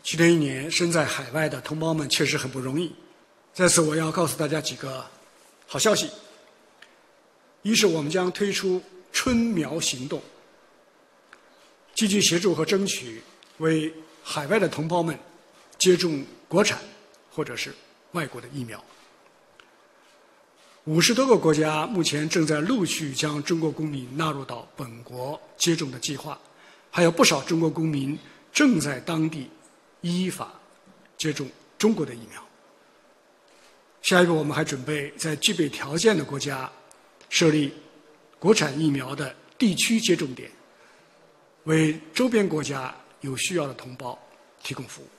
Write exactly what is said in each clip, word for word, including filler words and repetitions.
新的一年，身在海外的同胞们确实很不容易。在此，我要告诉大家几个好消息：一是我们将推出春苗行动，积极协助和争取为海外的同胞们接种国产或者是外国的疫苗。五十多个国家目前正在陆续将中国公民纳入到本国接种的计划，还有不少中国公民正在当地依法接种中国的疫苗。下一步，我们还准备在具备条件的国家设立国产疫苗的地区接种点，为周边国家有需要的同胞提供服务。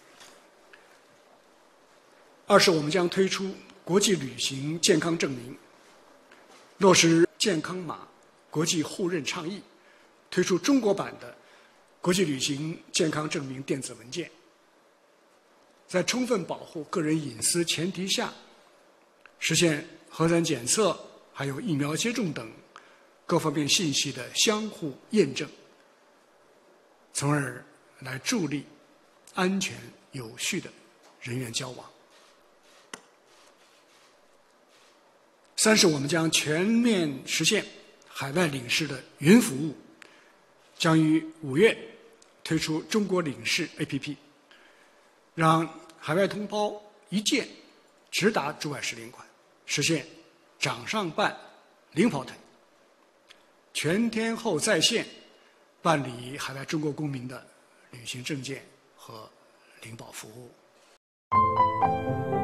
二是我们将推出国际旅行健康证明，落实健康码国际互认倡议，推出中国版的国际旅行健康证明电子文件，在充分保护个人隐私前提下，实现核酸检测还有疫苗接种等各方面信息的相互验证，从而来助力安全有序的人员交往。三是我们将全面实现海外领事的云服务，将于五月推出中国领事 A P P， 让海外同胞一键直达驻外使领馆，实现掌上办、零跑腿，全天候在线办理海外中国公民的旅行证件和领保服务。